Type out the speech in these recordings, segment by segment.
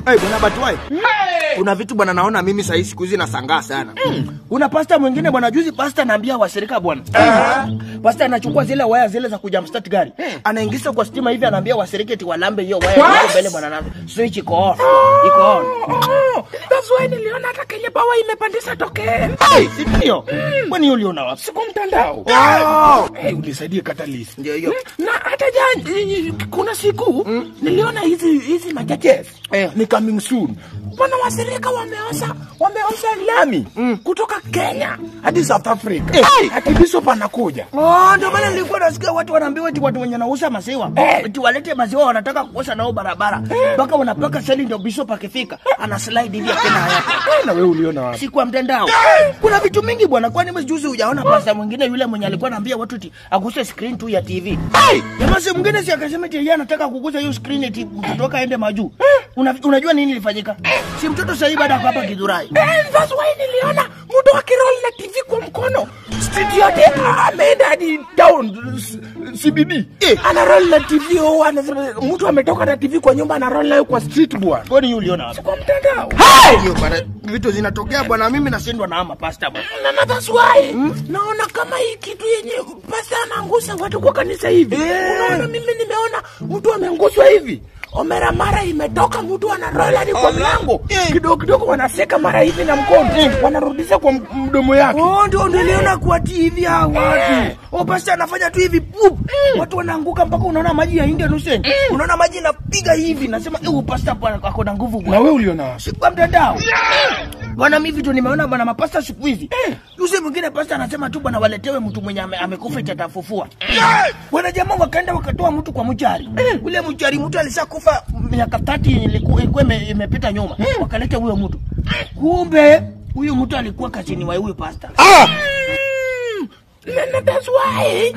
Bwana Batwai. Kuna vitu bwana naona mimi sasa siku hizi nasangaa sana. Kuna pasta mwingine bwana juzi pasta anaambia washirika bwana. Pasta anachukua zile waya zile za kujumpstart gari. Anaingiza kwa stima hivi anaambia washirika eti walambe hiyo waya iko mbele bwana na switch iko off. Iko on. That's why niliona hata kile bawa imepandisha tokea. Ndio. Kwani uliona wapi? Siku mtandao. Ulisaidie catalyst. Ndio hiyo. Na hata jana kuna siku niliona hizi majajes. Ni coming soon. Bwana washirika wameosha lami kutoka Kenya hadi South Africa. Hadi Bishop anakuja. Ndio maana nilikuwa nasikia watu wanaambiwa eti watu wenye nauza maziwa eti walete maziwa wanataka kuosha nao barabara. Mpaka wanapaka seli ndio Bishop akifika ana slide hivi tena hapa. Na wewe uliona wapi? Si kwa mtandao. Kuna vitu mingi bwana, kwani mjuzi hujaona pasta mwingine yule mwenye alikuwa anaambia watu eti aguse screen tu ya TV. Jamaa si mwingine si akasema eti yeye anataka kuguza hiyo screen eti kutoka ende majuu. Unajua nini ilifanyika? Si mtoto sasa baada hapa Githurai. That's why niliona mtu akiroll na TV kwa mkono. Street yote ameenda hadi down CBD. Ana roll na TV mtu ametoka na TV kwa nyumba ana roll nayo kwa street bwana. Kwani yule uliona wapi? Kwa mtandao. Hiyo bwana vitu zinatokea bwana, mimi nashindwa na ama pasta bwana. Na that's why naona kama hii kitu yenye pasta anaangusha watu kwa kanisa hivi. Unaona mimi nimeona mtu ameangushwa hivi. Omera mara imetoka mtu anarola hadi kwa mlango. Kidogo wanaseka mara hivi na mkono. Wanarudisha kwa mdomo yake. Ndio niliona kwa TV hao watu. Pasta anafanya tu hivi pup. Watu wanaanguka mpaka unaona maji ya Indian Ocean. Unaona maji inapiga hivi nasema pasta bwana ako na nguvu bwana. Na wewe uliona wapi? Kwa mtandao. Bwana mimi vitu nimeona bwana mapasta siku hizi. Yule mwingine pasta anasema tu bwana waletewe mtu mwenye amekufa itatafufua. Bwana jamaa wakaenda wakatoa mtu kwa mchari. Ule mchari mtu alishakufa miaka 30 ilikuwa imepita nyuma. Wakaleta huyo mtu. Kumbe huyo mtu alikuwa kazini wa huyo pasta. That's why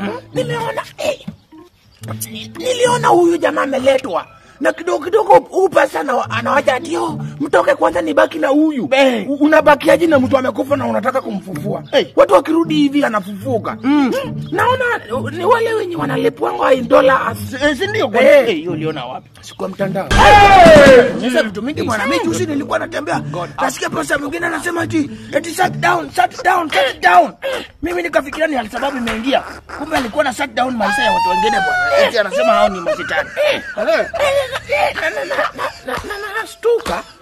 niliona huyu jamaa ameletwa. Na kidogo upasa anawacha atio mtoke kwanza nibaki na huyu. Unabakiaje na mtu amekufa na unataka kumfufua? Watu wakirudi hivi anafufuka. Naona ni wale wenye wanalipwa dola si ndio? Hiyo uliona wapi? Si kwa mtandao. Sasa vitu mingi bwana, mimi juzi nilikuwa natembea nasikia pasta mwingine anasema eti shut down. Mimi nikafikiria ni sababu imeingia. Kumbe alikuwa na shut down maisha ya watu wengine bwana. Eti anasema hao ni mashetani. Na stuka